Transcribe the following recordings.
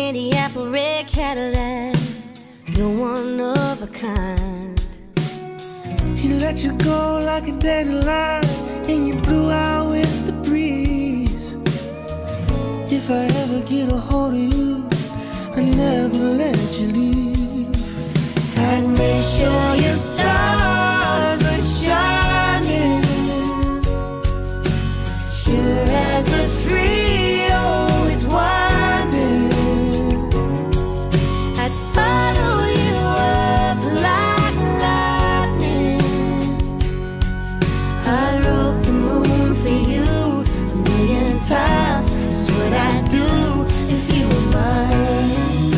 candy apple red Cadillac, you're one of a kind. He let you go like a dandelion, and you blew out with the breeze. If I ever get a hold of you, I never let you leave. I'd make sure your stars are shining, sure as the Frio is winding. I'd follow you up like lightning. I wrote the moon for you a million times. That's what I'd do if you were mine.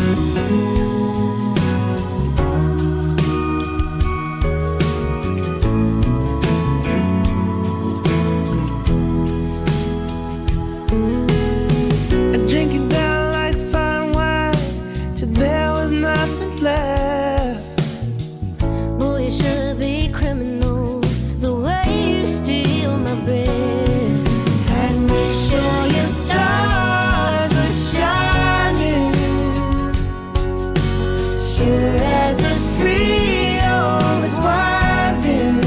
I'd drink it down like fine wine till there was nothing left. Boy, you should be criminal, the way you steal my breath. I'd make sure your stars are shining, sure as the Frio is winding.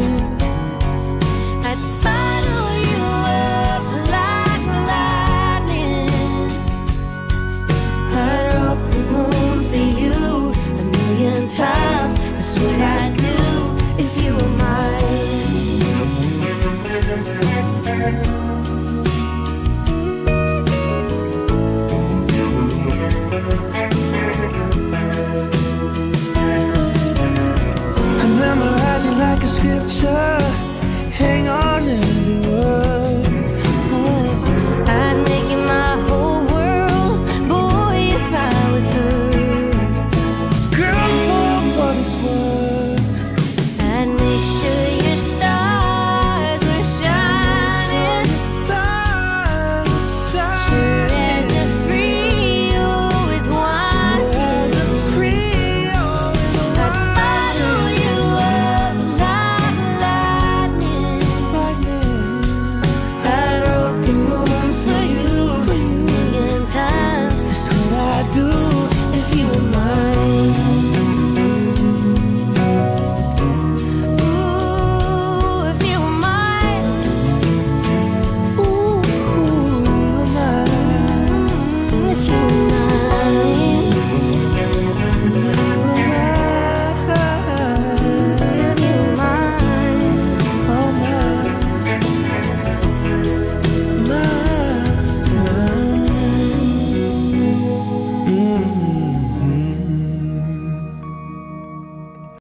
I'd follow you up like lightning. I wrote the moon for you a million times. That's what I'd do if you were mine. I memorize it like a scripture.